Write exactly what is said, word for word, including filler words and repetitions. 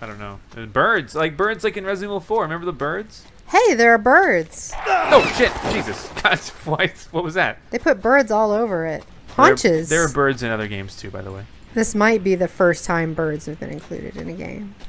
I don't know. And birds, like birds, like in Resident Evil four. Remember the birds? Hey, there are birds. Oh shit! Jesus! God, what? What was that? They put birds all over it. Haunches. There, there are birds in other games too, by the way. This might be the first time birds have been included in a game.